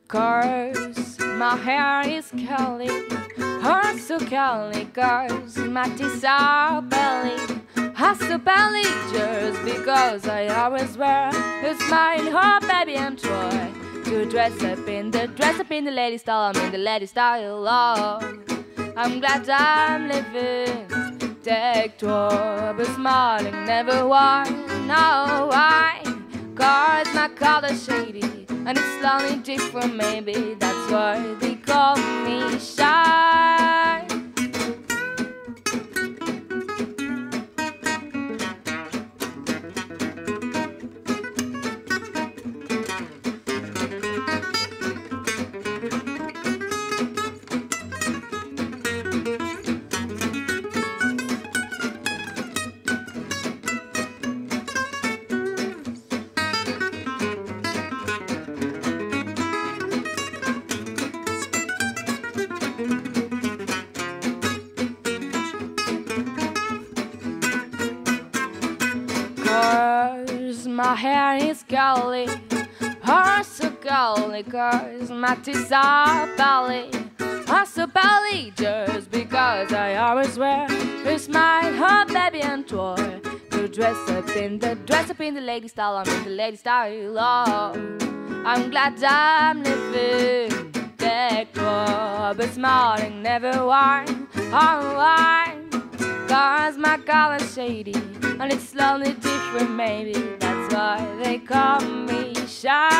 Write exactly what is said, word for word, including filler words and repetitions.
Cause my hair is curly, her so curly. Cause my teeth are belly, her so belly. Just because I always wear a smile, her baby and try to dress up in the dress up in the lady style. I'm in the lady style. Oh, I'm glad I'm living. Take trouble, smiling, never one. No, why? Cause my color's shady and it's slowly different. Maybe that's why they call me shy. Cause my hair is curly, her so curly. Cause my teeth are belly, her so belly. Just because I always wear a smile, her baby and toy to dress up in the dress up in the lady style. I'm in the lady style. Oh, I'm glad I'm living. Take trouble, smiling, never whine. Oh, whine. Cause my color's shady and it's slowly different. Maybe that's why they call me shy.